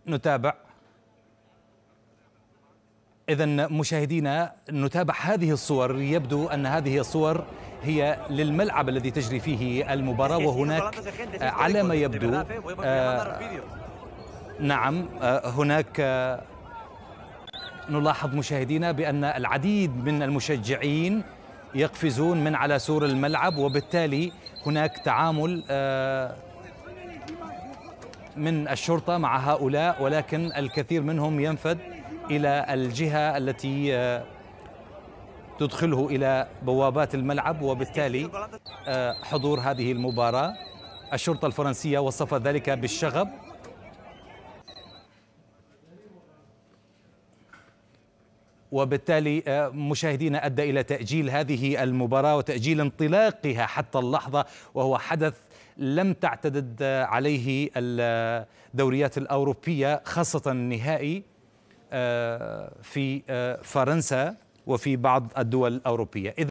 نتابع. إذن مشاهدينا نتابع هذه الصور. يبدو أن هذه الصور هي للملعب الذي تجري فيه المباراة، وهناك على ما يبدو نعم هناك نلاحظ مشاهدينا بأن العديد من المشجعين يقفزون من على سور الملعب، وبالتالي هناك تعامل من الشرطة مع هؤلاء، ولكن الكثير منهم ينفذ إلى الجهة التي تدخله إلى بوابات الملعب، وبالتالي حضور هذه المباراة. الشرطة الفرنسية وصفت ذلك بالشغب، وبالتالي مشاهدينا أدى إلى تأجيل هذه المباراة وتأجيل انطلاقها حتى اللحظة، وهو حدث لم تعتدد عليه الدوريات الأوروبية، خاصة النهائي في فرنسا وفي بعض الدول الأوروبية.